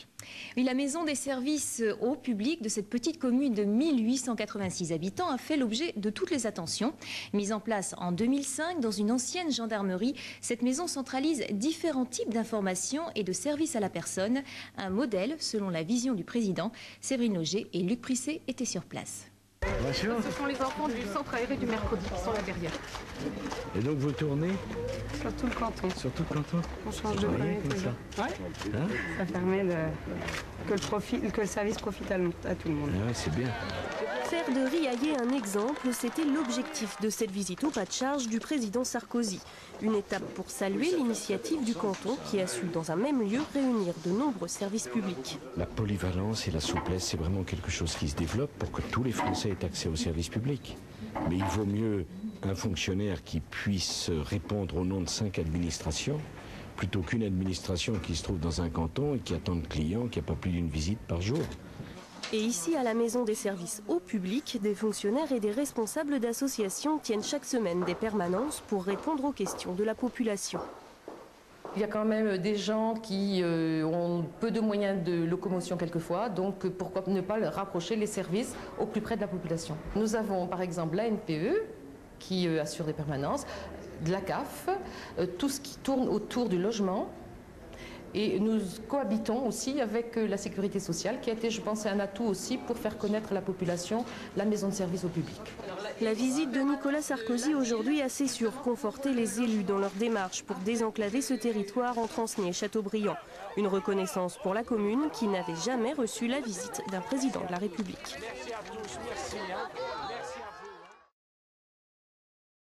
public. Oui, la maison des services au public de cette petite commune de 1886 habitants a fait l'objet de toutes les attentions. Mise en place en 2005 dans une ancienne gendarmerie, cette maison centralise différents types d'informations et de services à la personne. Un modèle selon la vision du président. Séverine Auger et Luc Prissé étaient sur place. Bonjour. Ce sont les enfants du centre aéré du Mercredi qui sont là derrière. Et donc vous tournez Sur tout le canton. sur tout le canton? On change de Rien planète. comme ça. Ouais. Hein? Ça permet que le service profite à tout le monde. Ah ouais, c'est bien. Faire de Riaillet un exemple, c'était l'objectif de cette visite au pas de charge du président Sarkozy. Une étape pour saluer l'initiative du canton qui a su dans un même lieu réunir de nombreux services publics. La polyvalence et la souplesse, c'est vraiment quelque chose qui se développe pour que tous les Français aient accès aux services publics. Mais il vaut mieux un fonctionnaire qui puisse répondre au nom de 5 administrations plutôt qu'une administration qui se trouve dans un canton et qui attend de clients, qui n'a pas plus d'une visite par jour. Et ici, à la maison des services au public, des fonctionnaires et des responsables d'associations tiennent chaque semaine des permanences pour répondre aux questions de la population. Il y a quand même des gens qui ont peu de moyens de locomotion quelquefois, donc pourquoi ne pas rapprocher les services au plus près de la population. Nous avons par exemple la NPE qui assure des permanences, de la CAF, tout ce qui tourne autour du logement. Et nous cohabitons aussi avec la sécurité sociale qui a été, je pense, un atout aussi pour faire connaître à la population la maison de service au public. La visite de Nicolas Sarkozy aujourd'hui a assez sûr conforté les élus dans leur démarche pour désenclaver ce territoire entre Ancenis et Châteaubriand. Une reconnaissance pour la commune qui n'avait jamais reçu la visite d'un président de la République. Merci à tous, merci.